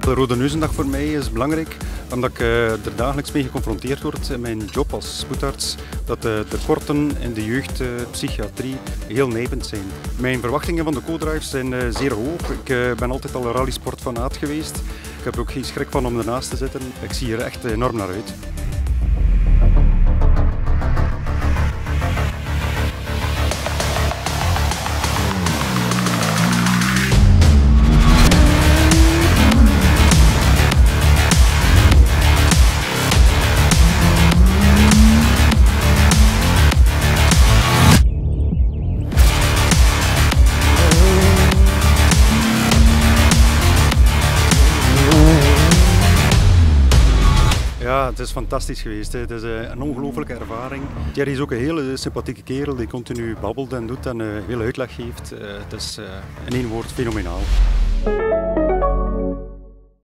De Rode Neuzendag voor mij is belangrijk omdat ik er dagelijks mee geconfronteerd word in mijn job als spoedarts. Dat de tekorten in de jeugdpsychiatrie heel nijpend zijn. Mijn verwachtingen van de co-drives zijn zeer hoog. Ik ben altijd al een rallysportfanaat geweest. Ik heb er ook geen schrik van om ernaast te zitten. Ik zie er echt enorm naar uit. Ja, het is fantastisch geweest. Het is een ongelooflijke ervaring. Thierry is ook een hele sympathieke kerel die continu babbelt en doet en veel uitleg geeft. Het is in één woord fenomenaal.